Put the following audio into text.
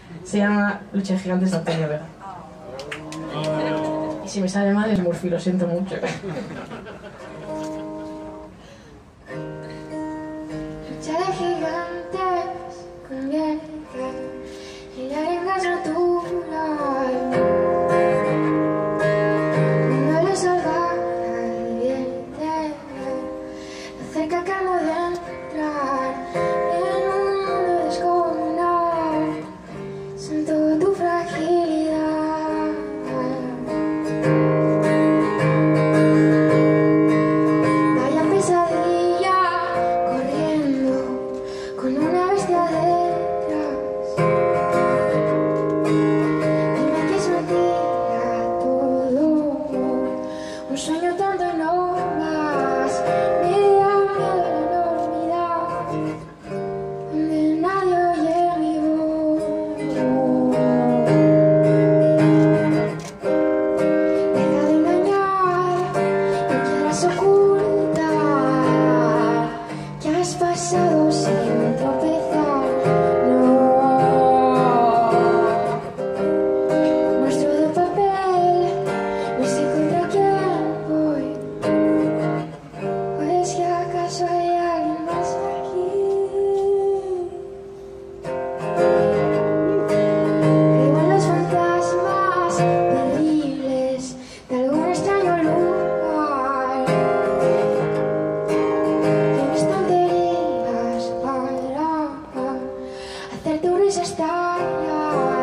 Se llama Lucha de Gigantes de Antonio Vega. Y si me sale mal es Murphy, lo siento mucho. Lucha de gigantes con Vega y la arenga es natural. No lo salvaviente, lo cerca que ando de entrar en un mundo descomunal. Siento tu fragilidad. Vaya pesadilla corriendo con una bestia detrás. Dime que es mentira todo, un sueño tonto y no más. Me da miedo la enormidad, donde nadie oye mi voz. Deja de engañar, no quieras ocultar que has pasado sin tropezar. No, monstruo de papel, no sé contra quién voy. ¿O es que acaso hay alguien más aquí? Creo en los fantasmas terribles de algún extraño lugar. En estanterías para hacer tu risa estallar.